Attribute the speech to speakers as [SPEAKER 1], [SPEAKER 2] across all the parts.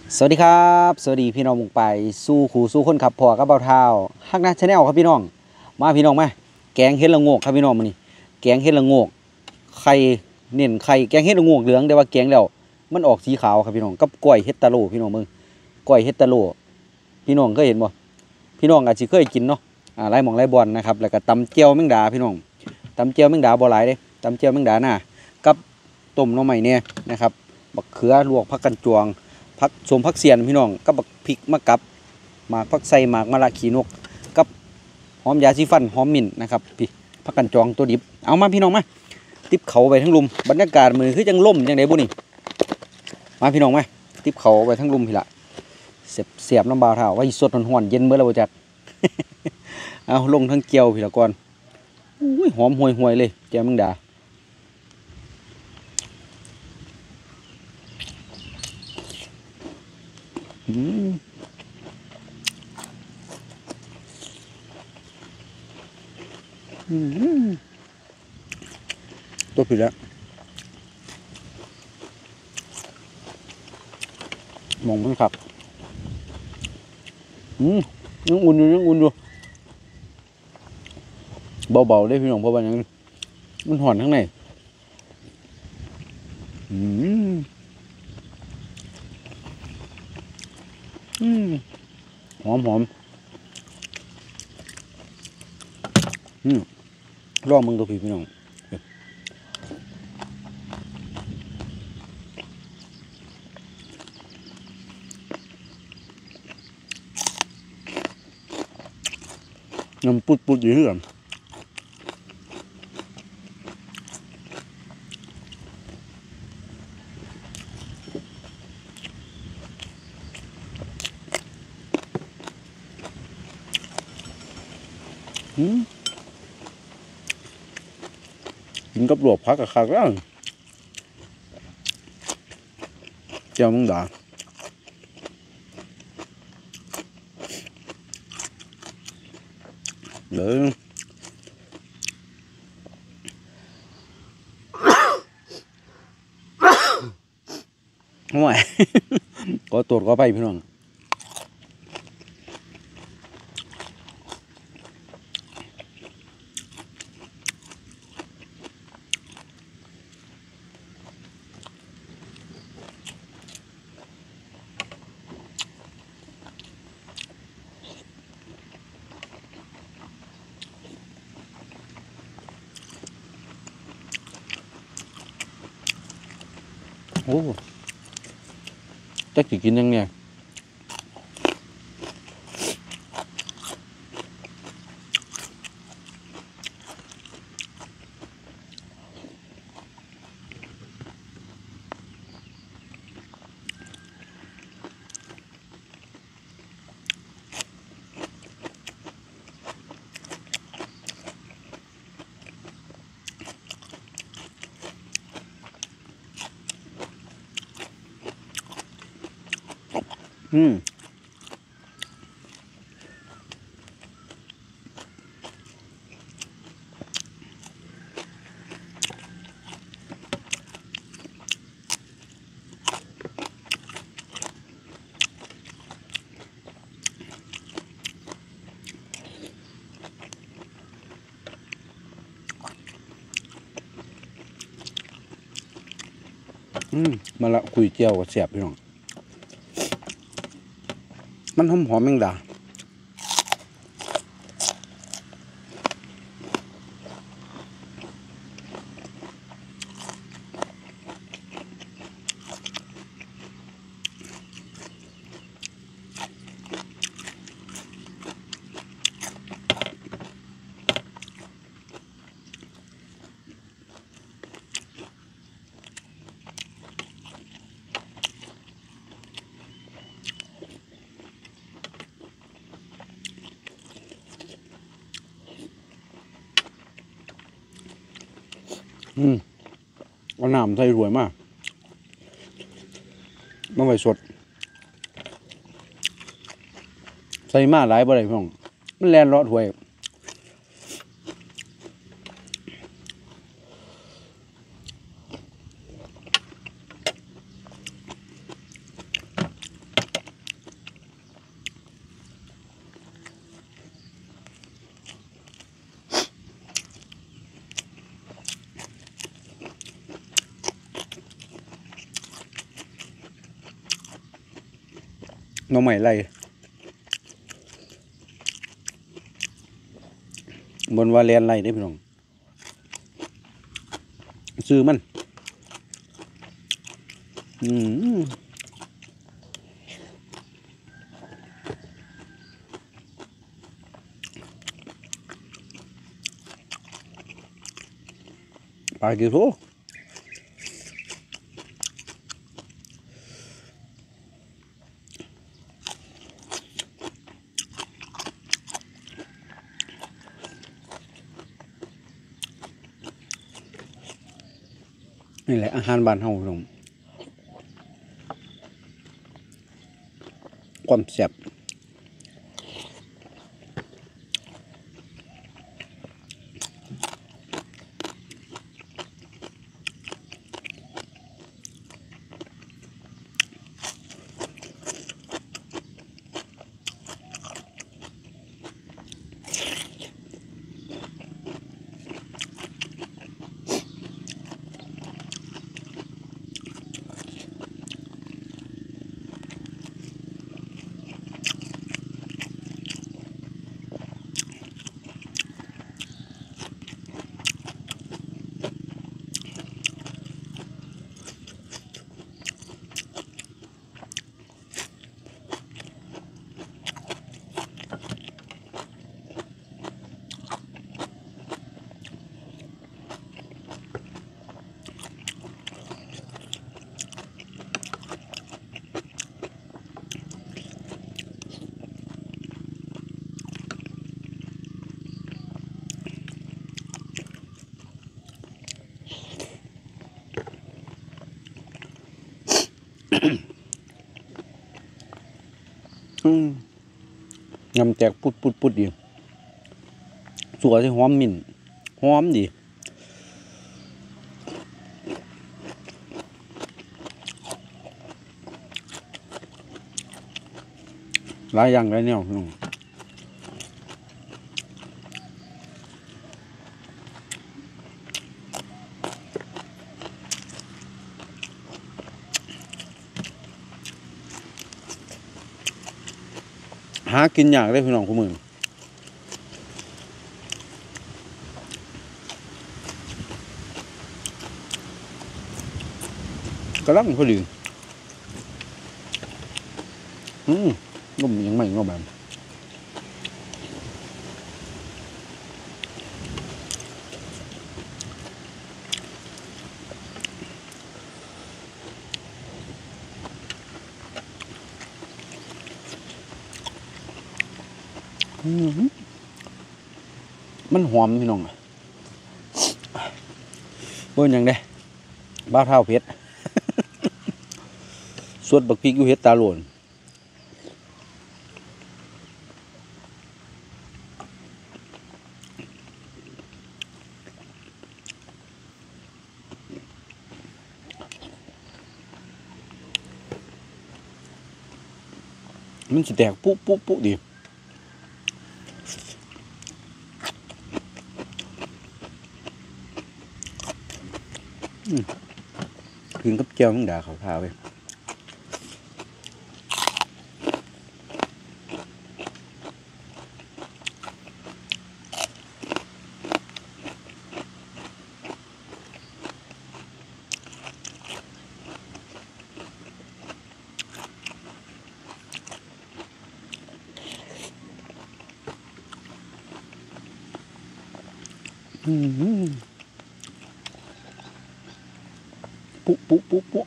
[SPEAKER 1] สวัสดีครับสวัสดีพี่น้องมุงไปสู้ขู่สู้คนขับพอกับเบาเท้าฮักนะชาแนลครับพี่น้องมาพี่น้องมาแกงเห็ดละโงกครับพี่น้องมื้อนี้แกงเห็ดละโงกไข่เน้นไข่แกงเห็ดละโงกเหลืองแต่ว่าแกงแล้วมันออกสีขาวครับพี่น้องกับกล้วยเห็ดตะโลพี่น้องมึงกล้วยเห็ดตะโลพี่น้องเคยเห็นบ่พี่น้องอาจสิเคยกินเนาะหลายหม่องหลายบ่อนนะครับแล้วก็ตำเจียวแมงดาพี่น้องตำเจียวแมงดาบ่หลายเด้ตำเจียวแมงดาน่ะกับต้มหน่อไม้เนี่ยนะครับบักเขือลวกผักกันจวงผักสมผักเสียนพี่น้องกับบักพริกมะกับหมากผักไส่หมากมะละขีนกกับหอมยาสีฟันหอมมิ้นนะครับพี่ผักกันจองตัวดิบเอามาพี่น้องมาติบเขาไปทั้งลุมบรรยากาศมือคือจังล่มจังไดบุนี่มาพี่น้องมาติบเขาไปทั้งลุมพี่ละเสียบน้ำบาวเท้าไว้สดห่อนๆเย็นเมื่อเราจัด เอาลงทั้งเกียวพี่ละก่อนอุ้ยหอมห่วยๆเลยแกมึงด่าตัวผิดแล้วมองมันครับยังอุ่นอยู่ยังอุ่นอยู่เบาๆได้พี่น้องเพราะว่ายังมันห่อนข้างในหอมลองมึงตัวพี่น้องน้ำปุดอยู่เรื่อยกินกับหลวกพักกับข้าวแล้วเจ้ามึงด่าเด้อห่วยก็ตรวจก็ไปพี่น้องโอ้จะกินยังไงมาละคุยเจียวกับเสียบพี่น้องมันหอมแมงดาเอาน้ำใส่รวยมากมาไว้สดใส่มาหลายบ่ได้พี่น้องมันแลนเลาะถวยหน่อไม้ไรบนว่าเรียนไรได้พี่น้องซื้อมันปลากี่โลนี่แหละอาหารบ้านเฮาพี่น้องความแซ่บยำแตกปุดดีสวยที่หอมมิ่นหอมดีหลายอย่างหลายแนวพี่น้องหากินอย่างได้พี่น้องคู่มือกระลังพอดีนุ่มยังไม่งอแบบมันหอมพี่น้องเบิ่งยังได้บ้าเท้าเพชรสวดบักพริกอยู่เฮ็ดตาโหลนมันสิแตกปุ๊ดีกินกับแก้วมังดาเขาพาไปปุ๊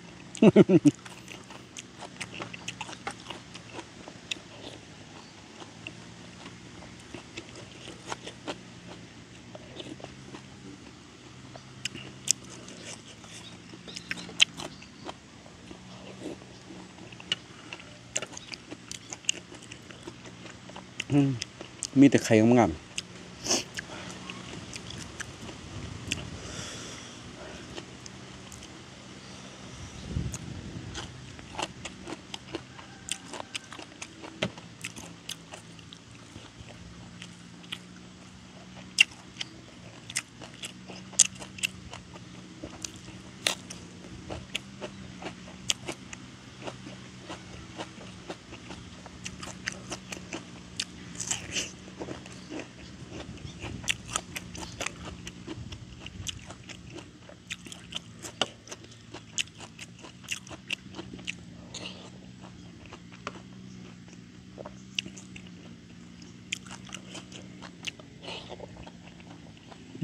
[SPEAKER 1] มีแต่ไข่งาม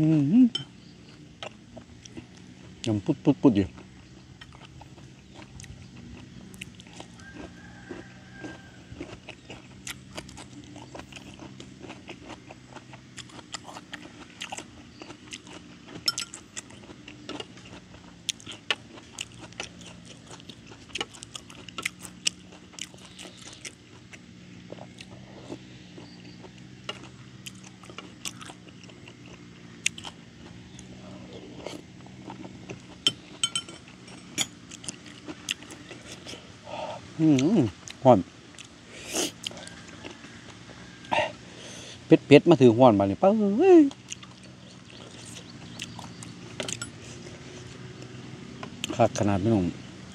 [SPEAKER 1] ยังปุ๊ดอยู่หอนเป็ดมาถือหอนมาเนี่ยป้าเอ้ยคักขนาดไม่หนุ่ม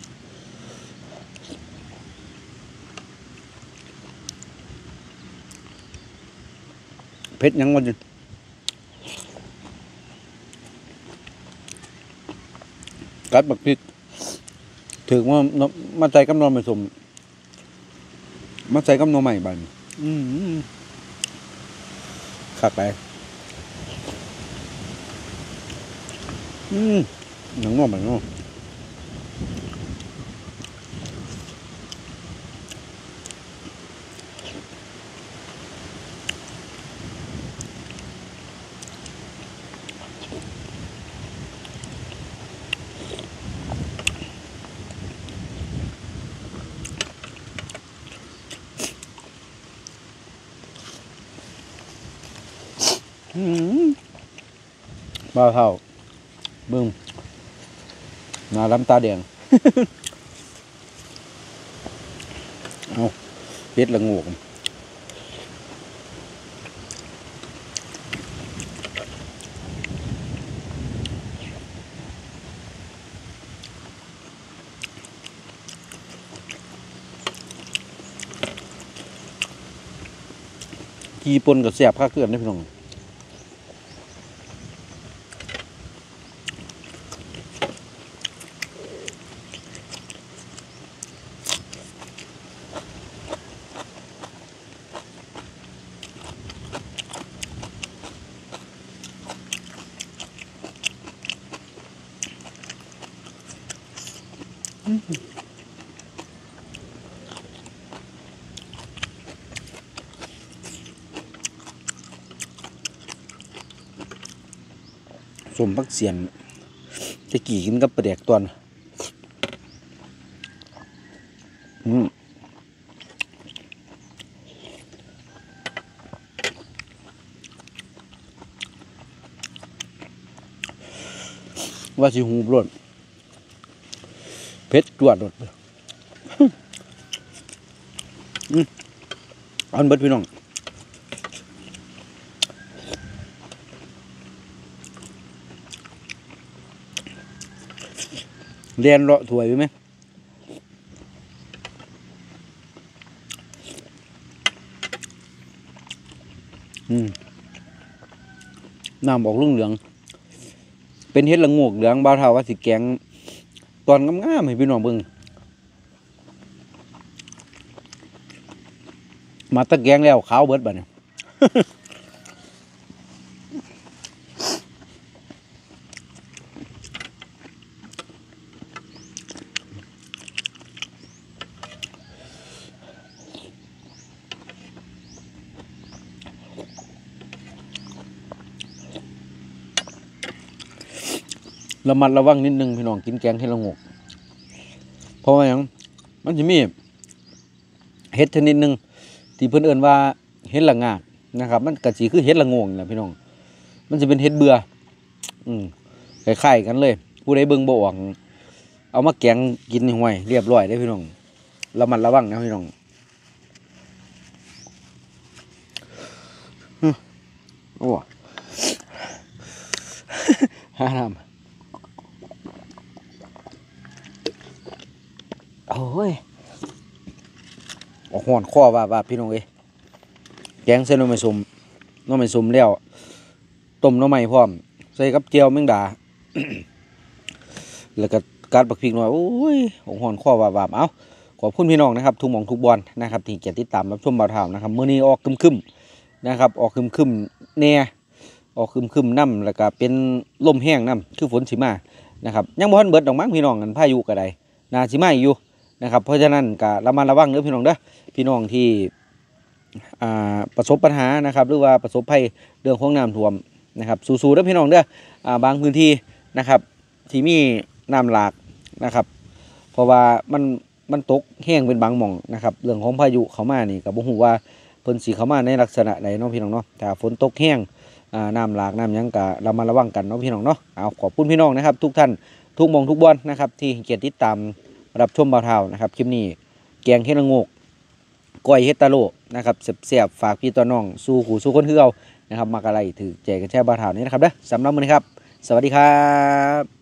[SPEAKER 1] เผ็ดยังวันอยู่กัดบักพริกถึงว่ามาใจกำนอนไม่สมมาใจกำนอนใหม่บ้านขักไปหนังนอกแบบนอกบ้าเท่าบึ้มหน้าล้ำตาแดง เอาเป็ดละงูกกีปนกับแสบข้าเกลือนได้พี่น้องสมพักเสียนจะกี่กินกับปลาแดกตอนว่าสิหูบล้นเพชรจวดหมดอันเบิดพี่น้องเรียนเลาะถวยไหมน้ำออกเหลืองเป็นเห็ดละโงกเหลืองบ่าวเท่าว่าสิแกงตอนงามๆให้พี่น้องเบิ่งมาตะแกงแล้วขาวเบิดบัดเนี่ยระมัดระวังนิดนึงพี่น้องกินแกงเห็ดละโงกเพราะว่าอย่างมันจะมีเห็ดชนิดหนึ่งที่เพื่อนเอิ้นว่าเห็ดละงากนะครับมันกะสีคือเห็ดละโงกนะพี่น้องมันจะเป็นเห็ดเบื่อคล้ายๆกันเลยผู้ใดเบิ่งบ่ออกเอามาแกงกินห่วยเรียบร้อยได้พี่น้องระมัดระวังนะพี่น้องโอ้ฮ่าทำโอ้ยออกหอนข้อว่าพี่น้องเอ้ยแกงเส้นน้ำมันส้มแล้วต้มน้ำมันพร้อมใส่กับเจียวแมงดา แล้วก็กัดบักพริกหน่อยโอ้ยออกหอนข้อว่าเอาขอบคุณพี่น้องนะครับทุกหม่องทุกบอลนะครับที่ติดตามรับชมบ่าวเฒ่านะครับมื้อนี้ออกคึมๆนะครับออกคึมๆแน่ออกครึมๆน้ำแล้วก็เป็นลมแห้งน้ำคือฝนสิมานะครับยังบ่ทันเบิดดอกมั้งพี่น้องกันพายุก็ได้น่าสิมาอยู่นะครับเพราะฉะนั้นก็ระมัดระวังเด้อพี่น้องเด้อพี่น้องที่ประสบปัญหานะครับหรือว่าประสบภัยเรื่องของน้ำท่วมนะครับสู้ๆเด้อพี่น้องเด้อบางพื้นที่นะครับที่มีน้ำหลากนะครับเพราะว่ามันตกแห้งเป็นบางหม่องนะครับเรื่องของพายุเข้ามานี่ก็บ่ฮู้ว่าเพิ่นสิเข้ามาในลักษณะใดเนาะพี่น้องเนาะถ้าฝนตกแห้งน้ำหลากน้ำหยังก็ระมัดระวังกันเนาะพี่น้องเนาะเอาขอบคุณพี่น้องนะครับทุกท่านทุกหม่องทุกบอนนะครับที่เกียรติติดตามรับชมบ่าวเฒ่านะครับคลิปนี้แกงเฮ็ดละโงกก้อยเฮ็ดตะโลนะครับแซ่บๆฝากพี่ต่อน้องสู่หูสู่คนคือเอานะครับมักอะไรถือแจกกันแช่บ่าวเฒ่านี้นะครับเด้อสำหรับมื้อนี้ครับสวัสดีครับ